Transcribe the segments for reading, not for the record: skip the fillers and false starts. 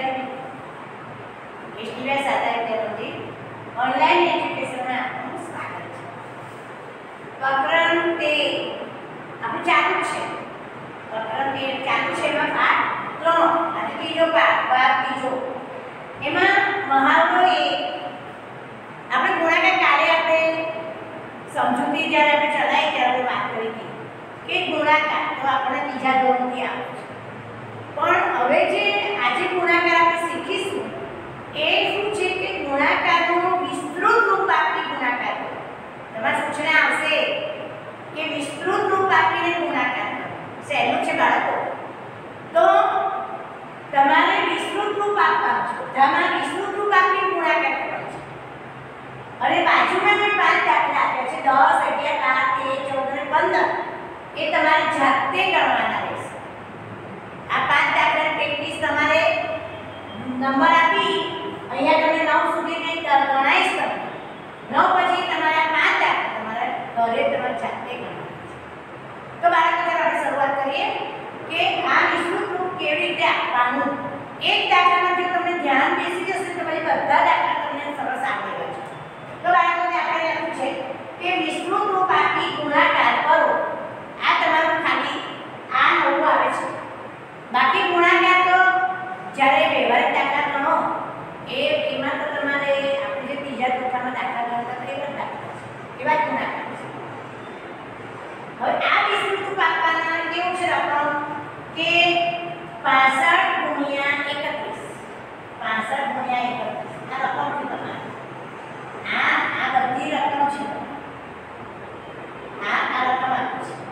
વિદ્યાર્થી એસટીવાય સાતા વિદ્યાર્થી ઓનલાઈન એજ્યુકેશનમાં આપનું સ્વાગત છે। પ્રકરણ 13 આપણું ચાલુ છે। પ્રકરણ 13 ચાલુ છે, એમાં પાઠ 3 અને ત્રીજો પાઠ ભાગ ત્રીજો, એમાં મહાવરો એક આપણે ગુણાકાર કાર્ય આપણે સમજૂતી જ્યારે આપણે ચલાવી ત્યારે વાત કરી હતી કે ગુણાકાર તો આપણે ત્રીજા ધોરણથી આવે છે, પણ હવે જે આજે ગુણાકાર આપણે શીખીશું એ શું છે કે ગુણાકારનું વિસ્તૃત રૂપ આપી ગુણાકાર કરો। તમારા સૂચના આવશે કે વિસ્તૃત રૂપ આપીને ગુણાકાર કરો। સહેલું છે બાળકો, તો તમારે વિસ્તૃત રૂપ આપવાનું છે, બધામાં વિસ્તૃત રૂપ આપીને ગુણાકાર કરવાનો છે। અને બાજુમાં જે 5 દાખલા આપ્યા છે 10, 11, 12, 13, 14 અને 15 એ તમારે જાતે કરવાના રહેશે। આ 5 દાખલા પ્રેક્ટિસ તમારે નંબર આપી અહીંયા તમે 9 સુધી ને ગણાઈશ તમે 9 પછી તમારા 5 દાખલા તમારે ઘરે તમારે જાતે કરવાના છે। તો બાળકો ચાલો આપણે શરૂઆત કરીએ કે આ વિસ્તૃત રૂપ કેવી રીતે આપવાનું। એક દાખલામાં જો તમને ધ્યાન બેસી જશે તો પછી બધા દાખલા તમને સરસ આવડી જશે। તો બાળકોને આપણે લખ્યું છે કે વિસ્તૃત રૂપ આપી ગુણાકાર કરો। આ તમારું ખાલી આ નવું આવે છે, બાકી ગુણાકાર તો જ્યારે વ્યવહારિક દાખલા ગણો એમાં તો તમારે આપણે જે ત્રીજા ચોથામાં દાખલા ગણતા હતા એવા દાખલા છે, એવા જ ગુણાકાર છે। હવે આ વિસ્તૃત રૂપ આપવાના કેવું છે રકમ કે 65 ગુણ્યા 31, 65 ગુણ્યા 31 આ રકમ છે તમારી। આ બધી રકમ છે, આ રકમ આપી છે,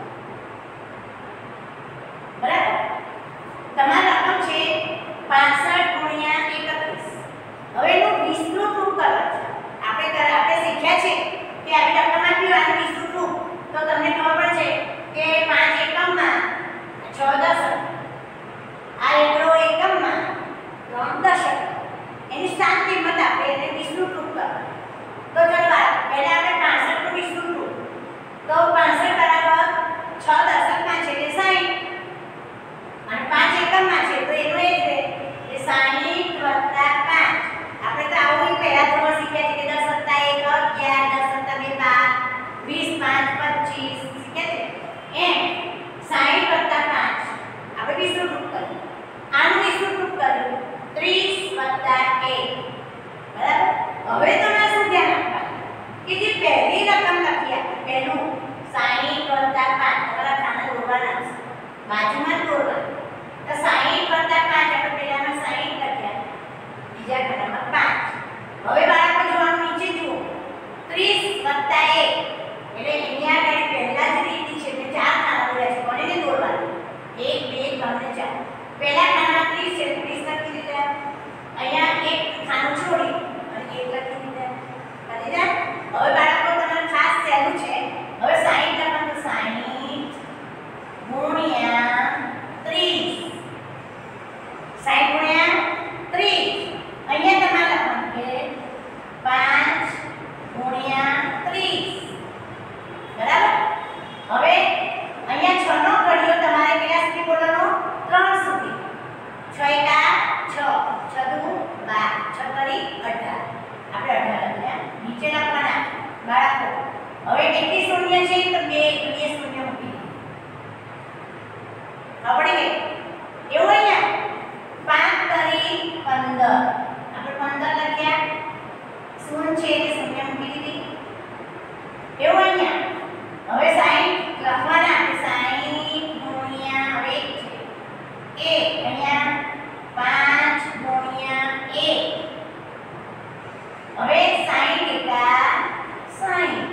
બરાબર। તમારી રકમ છે 65 ગુણ્યા 31। હવે એનું વિસ્તૃત રૂપ કરવા છે। આપણે શીખ્યા છે કે આવી રકમ આપી આનું વિસ્તૃત રૂપ, તો તમને ખબર પડશે કે 5 એકમમાં 6 દશક, આ એટલો એકમમાં 3 દશક, એની 7 કિંમત આપે એને વિસ્તૃત રૂપ કરવા। તો ચલો પહેલા આપણે 65 નું વિસ્તૃત રૂપ, તો 65 બરાબર 6 દશકમાં છે એટલે 60 અને 5 એકમમાં છે તો એનો એ છે કે 60 + 5। આપણે તો આવું પહેલા ધોરણ શીખ્યા છે કે 10 + 1 11, 10 + 2 12, 20 + 5 25 શીખ્યા છે, એમ 60 + 5 આપણે વિસ્તૃત રૂપ કર્યું। આનું વિસ્તૃત રૂપ કર્યું 30 + 1, બરાબર। હવે તમારે શું ધ્યાન આપવાનું કે જે પહેલી રકમ લખી આપણે પહેલું 60 + 5 તમારા ખાના દોરવાના છે, બાજુમાં દોરવાના, તો 60 + 5 આપણે પહેલામાં 60 લખ્યા, બીજા ખાનામાં 5। હવે બાળકો જોવાનું નીચે જુઓ 30 + 1 એટલે અહીંયા આગળ પહેલા જ રીત છે કે 4 ખાના દોર્યા છે, કોને દોરવાના 1 2 3 અને 4। પહેલા ખાનામાં 30 છે 30 લખી દીધા, અહીંયા એક ખાનું છોડી અને 1 લખી દીધા, કરી દે। હવે બાળકો તમારે ખાસ સહેલું છે, હવે 60 લખો તો 60 ગુણ્યા 30, 60 ગુણ્યા 30, અહીંયા તમારે લખવાનું કે 5 ગુણ્યા 30, બરાબર। હવે અહીંયા 6 નો ઘડિયો તમારે કેટલા સુધી બોલવાનો 3 સુધી, 6 એકા 6, 6 દુ 12, 6 કરી 18, આપણે 18 લખ્યા, નીચે લખવાના બાળકો। હવે કેટલી શૂન્ય છે તો 2 શૂન્ય મૂકી આપણે એવું અહીંયા 5 કરી 15 આપણે 15 લખ્યા, શૂન્ય છે એટલે શૂન્ય મૂકી દીધી, એવું અહીંયા હવે 60 લખવાના આપણે 60 ગુણ્યા હવે 1 છે 1, અહીંયા 5 ગુણ્યા 1, હવે 60 એકા 60,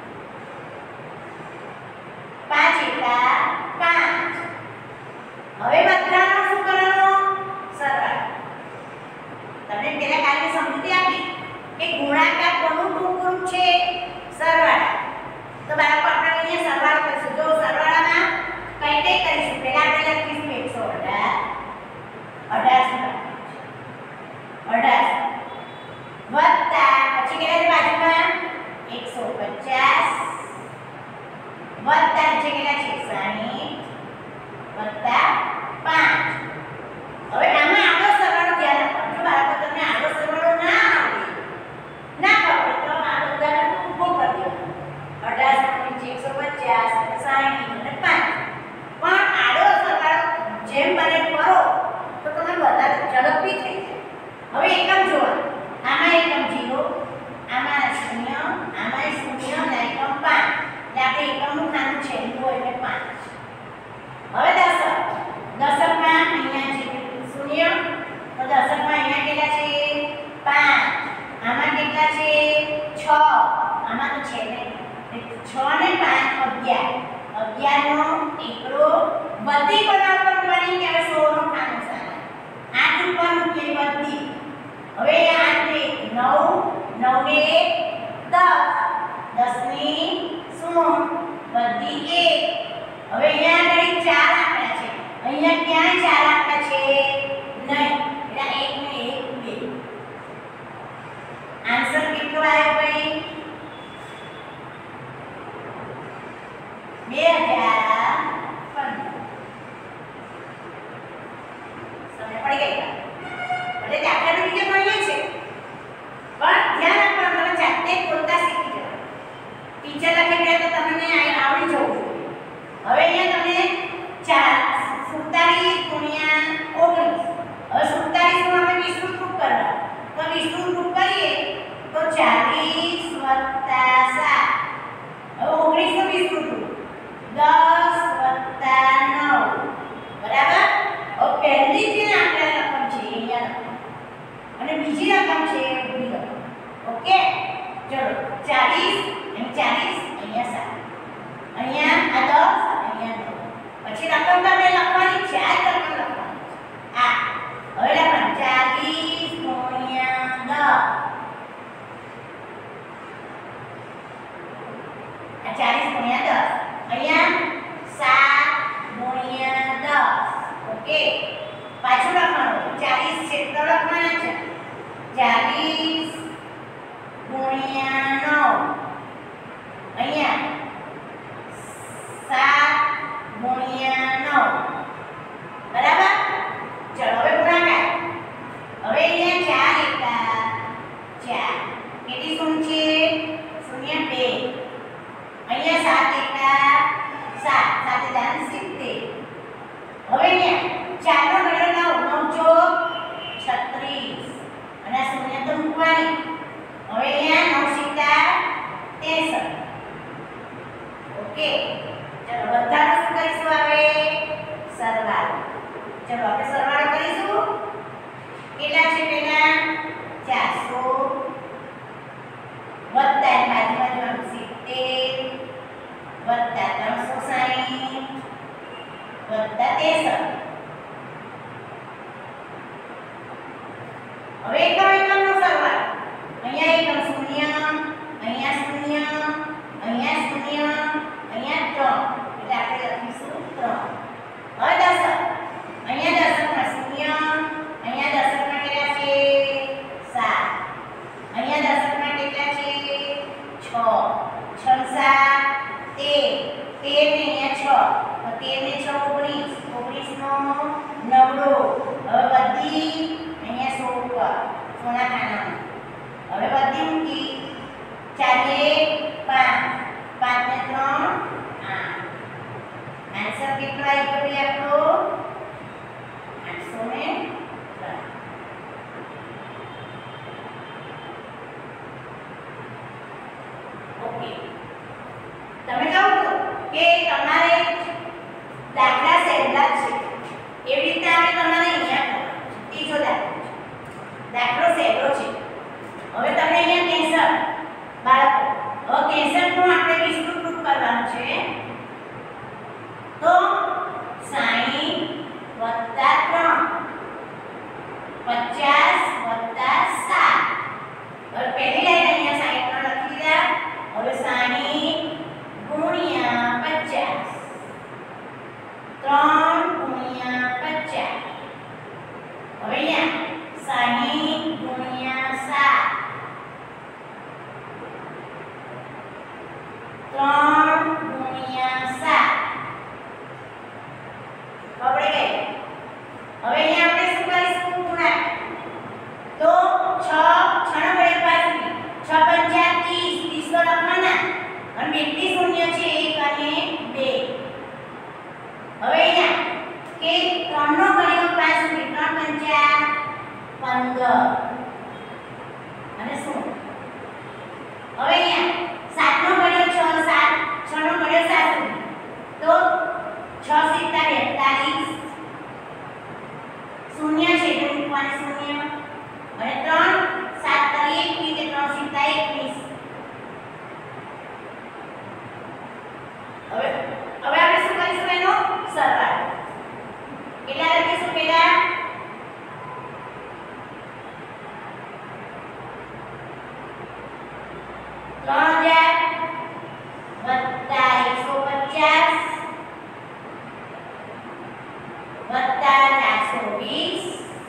5 એકા 5। હવે બધાનો શું કરવાનો સરવાળો। તમને પેલા કાલે સમજૂતી આપી કે ગુણાકાર કોનું ટૂંકું રૂપ છે સરવાળા, તો બાળકો આપણે અહીંયા સરવાળો કરીશું। જો સરવાળામાં કઈ કઈ કરીશું, પહેલા આપણે લખીશું 118 18 વત્તા પછી કેટલા છે બાજુમાં 150 વત્તા નીચે કેટલા છે 60 વત્તા 5। હવે આમાં આગળ સરવાળો ધ્યાન આપવાનો અને કરો તો તમે વધારે ઝડપથી થઈ જાય. હવે એકમ જોવા, આમાં એકમ 0, આમાં 0, આમાં 0 અને એકમ 5. એટલે આપણે એકમનું ખાનું છેલ્લું હોય એટલે 5. હવે દશકમાં અહીંયા છે 0, તો દશકમાં અહીંયા કેટલા છે 5. આમાં કેટલા છે 6, આમાં તો છે નહીં. 6 ને 5 11. 11 નો એકડો વધી બનાવવાનો બની કે 16 નો ખાનું સારા 8 ઉપર મૂકી વધી. હવે 8 ને 9, 9 ને 10, 10 ની 0 વધી 1. હવે અહીંયા આગળ 4 આંકડા છે. અહીંયા ક્યાં 4 આંકડા છે નહીં, એટલે 1 ને 1 2. આન્સર કેટલો આવ્યો ભાઈ 2015. સમજ પડી ગઈ? એટલે દાખલા બીજે મળીએ છે પણ ધ્યાન રાખવાનું, તમે જાતે બોલતા શીખી જવાનું. ટીચર લખી ગયા તો તમને આવડી જવું જોઈએ. હવે અહીંયા તમને 47 ગુણ્યા 19. હવે 47 નું આપણે વિસ્તૃત રૂપ કરવા, તો વિસ્તૃત રૂપ કરીએ તો 40 + 7. હવે 19 નું વિસ્તૃત રૂપ 10 + 9. બરાબર. હવે પહેલી જે આંકડા રકમ છે અહીંયા લખો અને બીજી રકમ છે ઊભી લખો. ઓકે, ચલો 40, અહીંયા 40, અહીંયા 7, અહીંયા આ 10, અહીંયા 9. પછી રકમ તમે લખવાની છે, આ રકમ લખવાની છે. આ હવે લખવાનું 40 × 10. આ 40 × 10. અહીંયા 7 × 10. ઓકે, પાછું લખવાનું 40 છે તો લખવાના છે 40 × 9. અહીંયા 7 × 9. બરાબર. ચલો હવે ગુણાકાર. હવે અહીંયા 4 × 4 કેટલી શૂન્ય છે 0 2. અહીંયા 7 × 7 સાથે દાન 70. હવે અહીંયા 4 નો ઘડો 9 9 36 અને આ શૂન્ય તો મૂકવાની. હવે અહીંયા 9 × 7 63. ઓકે, ચલો બધાનો શું કરીશું હવે સરવાળો. ચલો આપણે સરવાળો કરીશું. કેટલા છે પહેલા 400 વત્તા બાજુમાં 70 વત્તા 360 વત્તા 63. હવે એકમનો સરવાળો. અહીંયા એકમ 0, અહીંયા 0, અહીંયા 0, અહીંયા 3. એટલે આપણે લખીશું 3. હવે દશક. અહીંયા દશકમાં 0, અહીંયા દશકમાં કેટલા છે 7, અહીંયા દશકમાં કેટલા છે 6, 6 × 7 13, 13 ને અહીંયા 6, તો 13 ને 6 19, 19 નો નવડો. હવે બધી અહીંયા 100 ઉપર 100 ના ખાનામાં. હવે બધી મૂકી 4 5, 5 ને 3 8. આન્સર કેટલો આવી ગયો આપણો 803. ઓકે, તમે કહો છો કે તમારે દાખલા સહેલા છે એવી રીતે આપણે તમારે અહીંયા કરવાનું છે. ત્રીજો દાખલો સહેલો છે. હવે તમે અહીંયા 63 બાળકો. હવે 63 નું આપણે વિસ્તૃત રૂપ કરવાનું છે. તો 60 + 3 50 + 7. હવે પહેલી લાઈન અહીંયા 60 નો લખી દીધા. હવે 60 × 50 3 × 50. હવે અહીંયા 60 × 7 3 × 7. ખબર ગઈ? હવે અહીંયા આપણે શું કરીશું ગુણાકાર. 15 અને 0. હવે અહીંયા 7 નો ઘડિયો 6 7 6 નો ઘડિયો 7 સુધી. તો 6 સિત્તા 42 શૂન્ય છે એટલે મૂકવાનું શૂન્ય અને 3 7 તારી 21 એટલે 3 સિત્તા 21. હવે આપણે શું કરીશું એનો સરવાળો. કેટલા લખીશું પહેલા 3000 વત્તા 150 વત્તા 420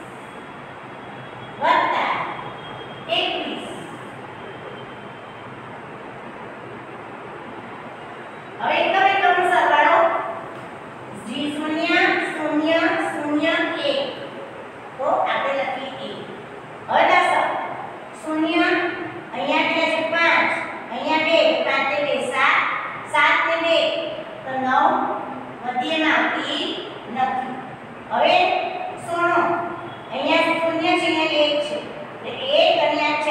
વત્તા 21. હવે એકમનો સરવાળો જી 0 0 0 1. તો આપણે લખીએ 1. હવે દસ 0 અહીંયા કેટલા છે 5 અહીંયા 2 5 ને 2 7 7 ને 2 તો 9 મધ્યમાં આવતી નથી. હવે 0 અહીંયા 0 છે અહીંયા 1 છે એટલે 1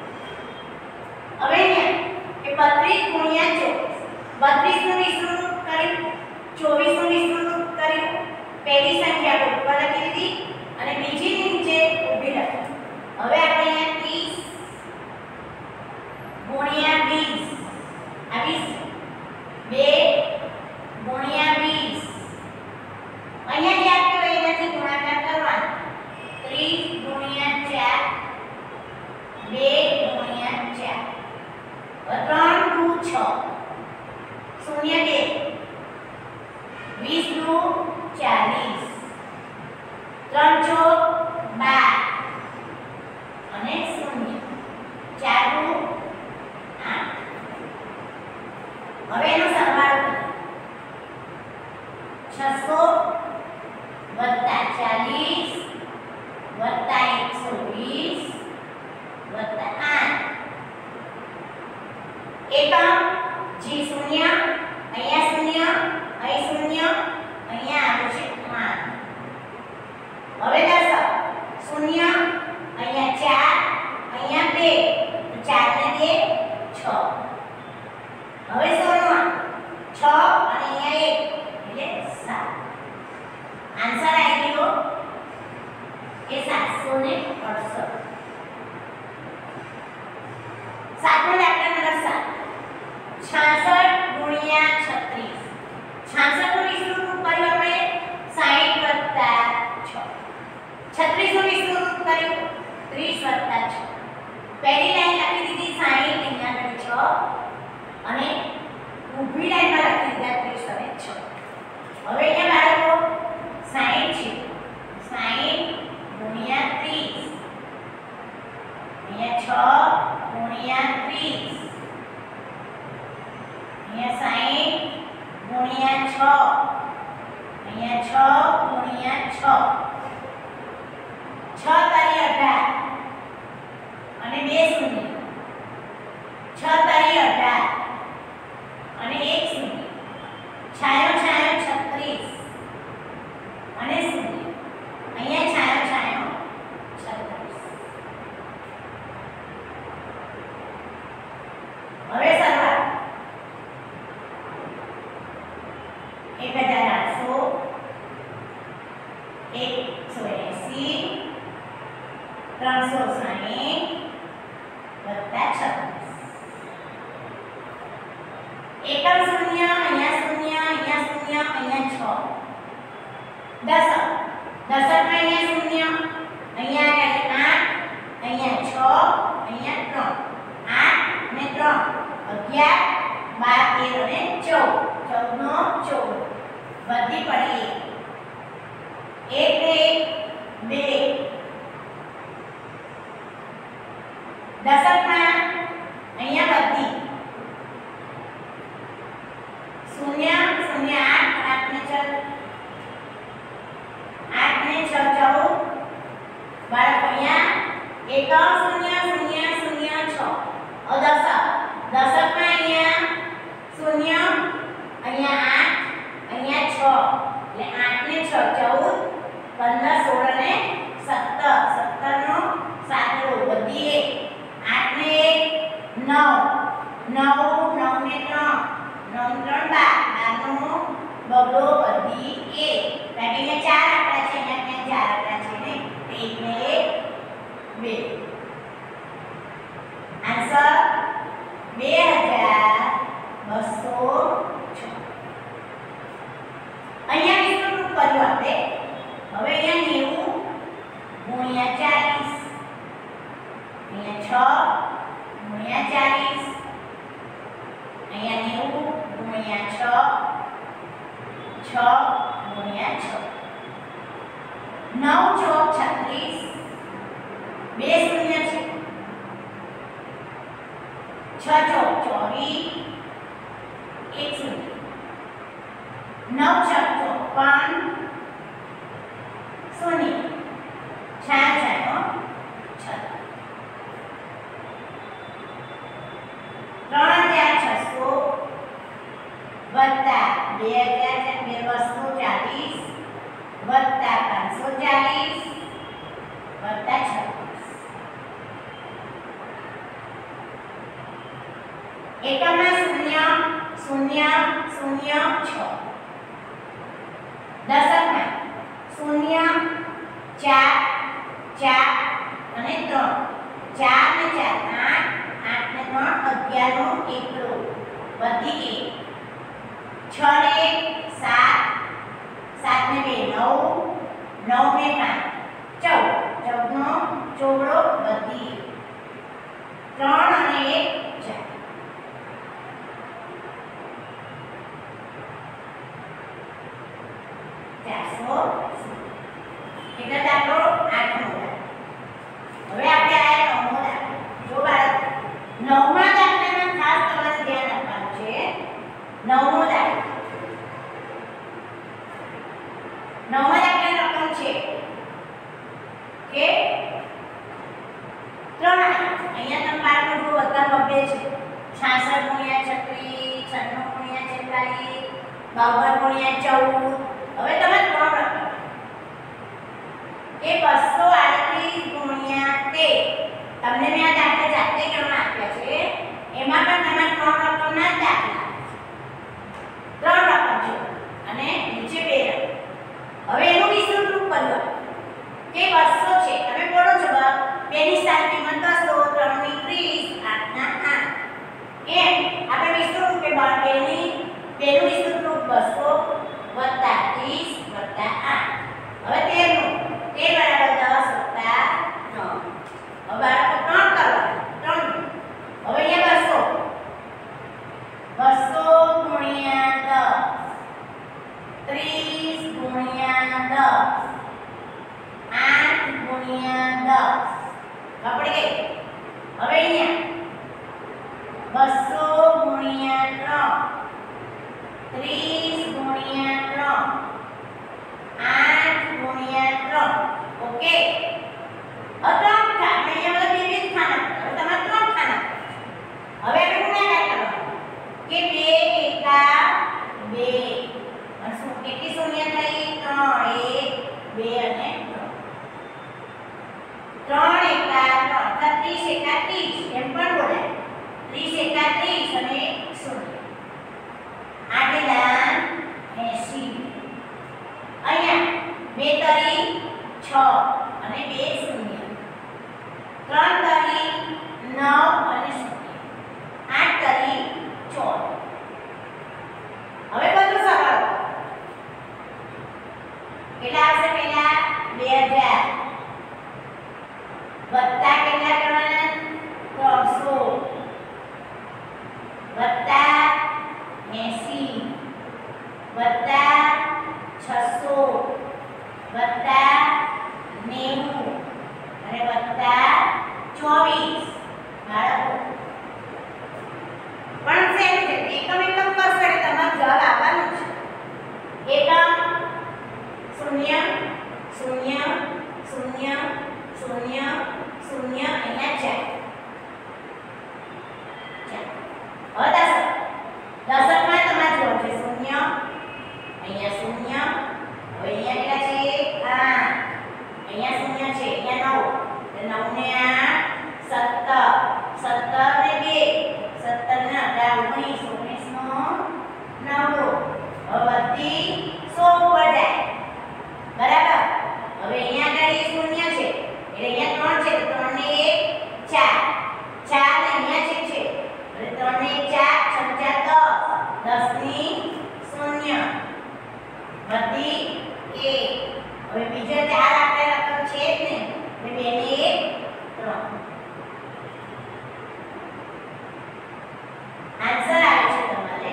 32 ગુણ્યા 24 32 નું વિસ્તૃત કર્યું, 24 નું વિસ્તૃત કર્યું. પહેલી સંખ્યા ઉપર લખી દીધી અને બીજી નીચે ઊભી રાખી. હવે આપણે શૂન્ય 6 દશકમાં 0 4 4 અને 3 4 ને 4 8 ને 3 11 નો એકડો વધી 6 ને 1 7 7 ને 2 9 9 ને 5 14 14 નો ચોગડો વધી 3 અને 1 કેટલા દાખલો 8મો દાખલો હવે આપણે આયા 9મો દાખલો જો બાળક 9મા દાખલામાં ખાસ તમારે ધ્યાન આપવાનું છે 9મો દાખલો 9મા દાખલાની રકમ છે કે 3 અહીંયા તમે બાળકો જો બધા બબ્બે છે 66 ગુણ્યા 36 96 ગુણ્યા 46 52 ગુણ્યા 14 હવે તમે 3 રકમ એ 238 ગુણ્યા 13 તમને મેં આ દાખલા જાતે ગણવા આપ્યા છે એમાં પણ તમારે 3 રકમના જ દાખલા 3 રકમ છે અને નીચે 2 રકમ હવે એનું વિસ્તૃત રૂપ બનવા કે 200 છે તમે બોલો છો 2 ની સાત કિંમત 200 3 ની 30 8 ના 8 એમ આપણે વિસ્તૃત રૂપે 2 ની 2 નું વિસ્તૃત રૂપ 200 વત્તા 30 વત્તા 8 હવે 13 નું 13 બરાબર 10 વત્તા 9 હવે બાળકો 3 કરવાના 3 હવે અહીંયા 200 ગુણ્યા 10 30 ગુણ્યા 10 8 ગુણ્યા 10 આપણે ગઈ હવે અહીંયા 200 ગુણ્યા 3 30 ગુણ્યા 3 8 ગુણ્યા 3 ઓકે હવે 3 ખાના અહીંયા બધા બે ખાના હવે તમારે 3 ખાના હવે આપણે ગુણાકાર કરવાનો કે 2 એકા 2 અને શું કેટલી શૂન્ય થઈ 3 1 2 અને 3 એકા 3 30 એકા 30 એમ પણ બોલાય 30 એકા 30 અને 0 8 દાન 80 અહીંયા 2 તરી 6 અને 2 શૂન્ય 3 તરી 9 અને 0 8 તરી 14 હવે બધું સરળ કેટલા આવશે પહેલા 2000 વત્તા કેટલા કરવાના 300 વત્તા 80 વત્તા 600 વત્તા 90 અને વત્તા 24 બાળકો પણ સેમ છે એકમ એકમ કરશો એટલે તમારો જવાબ આવવાનો છે એકમ 0 0 0 0 0 અહીંયા 4 હવે દશકમાં તમારે જોવાનું છે 0 અહીંયા 0 હવે અહીંયા કેટલા છે 8 અહીંયા 0 છે અહીંયા 9 એટલે 9 ને 8 17 17 ને 2 17 ને 18 19 19 નો 9 હવે વધી 100 ઉપર જાય બરાબર હવે અહીંયા આગળ 0 છે એટલે અહીંયા 3 છે તો 3 ને 1 4 4 ને અહીંયા છે એટલે 3 ને 4 6 10 ની 0 વધી 1 હવે બીજો 4 આપણે રકમ છે જ ને એટલે 2 ને 1 3 આન્સર આવે છે તમારે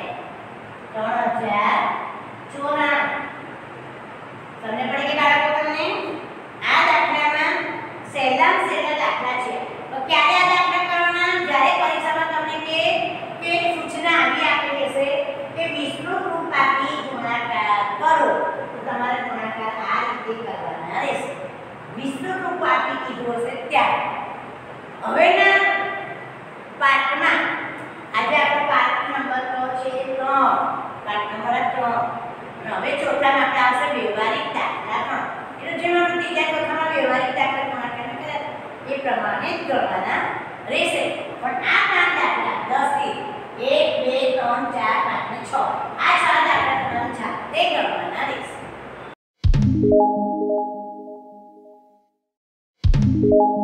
3094 તમને પડે કે બાળકો તમને આ દાખલામાં સહેલામાં સહેલા દાખલા છે તો ક્યારે આ દાખલા કરવાના જ્યારે પરીક્ષામાં તમને કે સૂચના આવી આપી હશે કે વિસ્તૃત રૂપ આપી ગુણાકાર કરો તો તમારે ગુણાકાર આ રીતે કરવાના રહેશે વિસ્તૃત રૂપ આપી કીધું હશે ત્યારે હવેના પાઠમાં આજે આપણો પાઠ નંબર છે 3 પાઠ નંબર 3 હવે ચોથામાં આપણે આવશે વ્યવહારિક દાખલા 3 એટલે જેમ આપણે ત્રીજા ચોથામાં વ્યવહારિક દાખલા ગુણાકાર કર્યા એ પ્રમાણે જ કરવાના રહેશે પણ આ 5 દાખલા 10 થી 1 2 3 4 5 અને 6 આ 6 આપણે તમારી જાતે ગણવાના રહેશે.